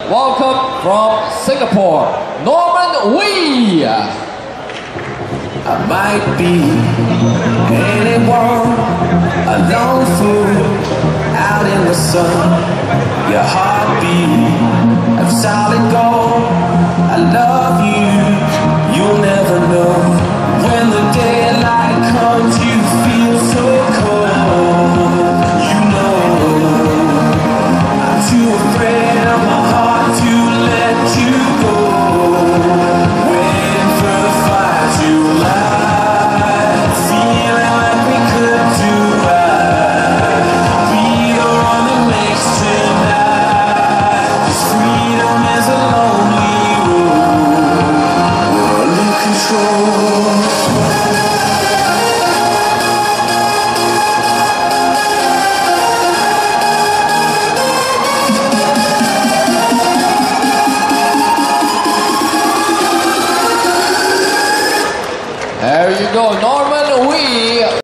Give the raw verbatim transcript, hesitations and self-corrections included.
Welcome from Singapore, Norman Wee. I might be anyone, a lone fool out in the sun. Your heartbeat of solid gold. I love you, you'll never know. When the daylight comes, you feel so cold. You know, I'm too afraid of my heart to let you go. Waiting for the fire to light, feeling like we could do right. We are on the lakes tonight, 'cause freedom is a lonely road. We're under control. There you go, Norman Wee.